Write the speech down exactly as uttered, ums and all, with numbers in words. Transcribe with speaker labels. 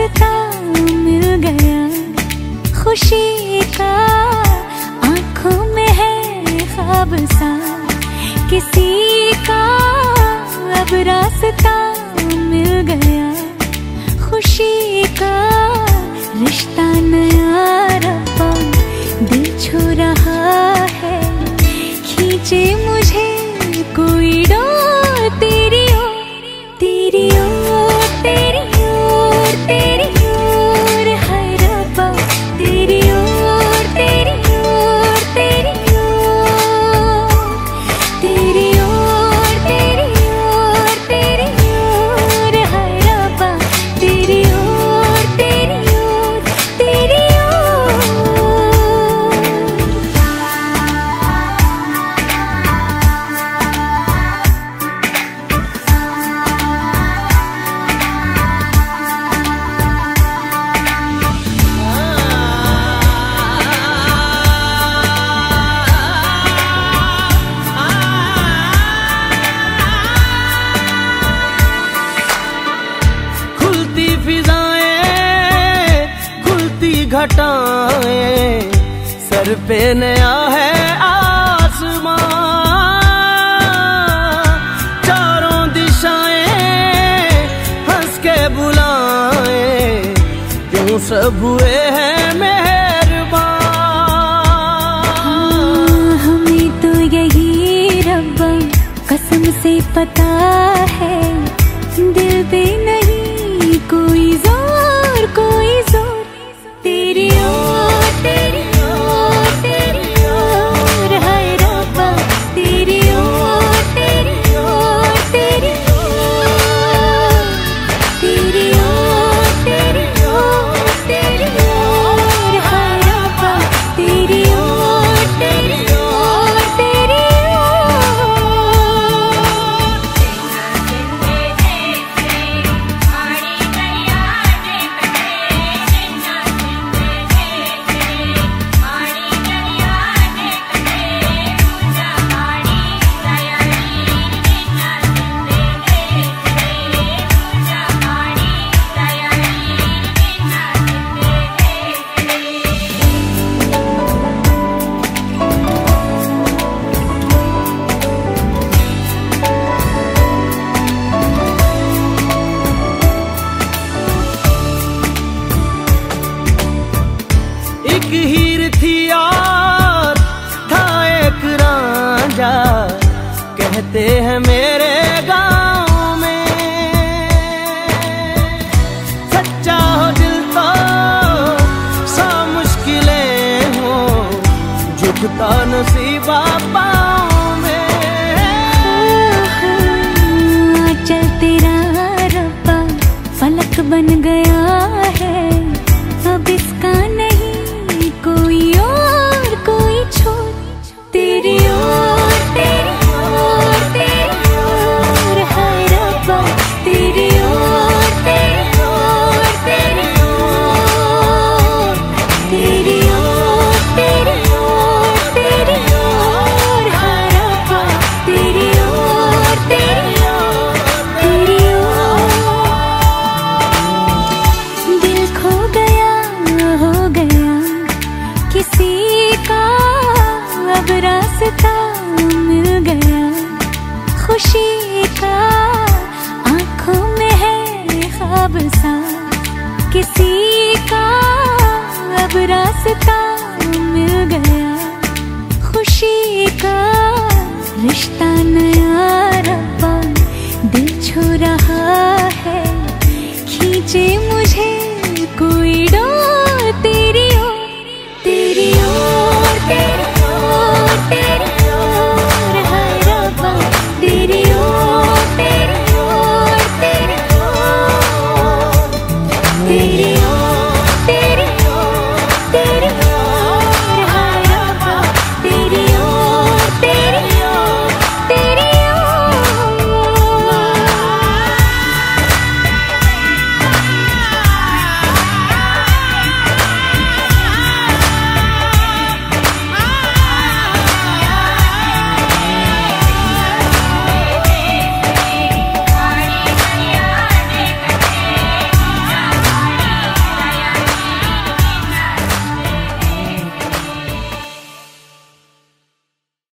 Speaker 1: रास्ता मिल गया खुशी का, आंखों में है ख्वाब सा किसी का, अब रास्ता मिल गया खुशी का। रिश्ता नया रब्बा दिल छू रहा है, खींचे मुझे कोई डोर तेरी ओर, तेरी ओर, तेरी ओर, तेरी ओर, हाय रब्बा तेरी ओर, तेरी ओर, तेरी ओर, तेरी ओर, तेरी ओर, तेरी ओर, हाय रब्बा तेरी ओर, तेरी ओर, तेरी ओर।
Speaker 2: घटाएं सर पे नया है आसमां, चारों दिशाएं हंस के बुलाएं, क्यों सब हुए हैं मेहरबान।
Speaker 1: हाँ, हमें तो यही रब्बा कसम से पता है, दिल पे नहीं कोई जोर, कोई जोर, तेरी ओर, तेरी ओर, तेरी ओर, हाय रब्बा तेरी ओर, तेरी ओर, तेरी ओर, तेरी ओर, तेरी ओर, तेरी ओर, हाय रब्बा तेरी ओर, तेरी ओर, तेरी
Speaker 2: एक हीर थी और था एक रांझा, कहते हैं मेरे गांव में, सच्चा हो दिल तो सा मुश्किलें हो, झुकता नसीबा पाँव में।
Speaker 1: चल तेरा रब्बा फलक बन गया है, अब इसका नहीं कोई और, कोई छोड़, तेरी ओर, तेरी ओर, तेरी ओर, हाय रब्बा तेरी ओर, तेरी ओर, तेरी ओर, तेरी ओर, तेरी ओर, तेरी ओर, हाय रब्बा तेरी ओर, तेरी ओर, तेरी ओर। दिल खो गया, हो गया किसी का, अब रास्ता मिल गया खुशी का, आंखों में है ख्वाब सा किसी का, अब रास्ता मिल गया खुशी का। रिश्ता नया रब्बा दिल छू रहा है, खींचे मुझे कोई डोर तेरी ओर, तेरी ओर, तेरी ओर, तेरी ओर, हाय रब्बा तेरी ओर, तेरी ओर, तेरी ओर, तेरी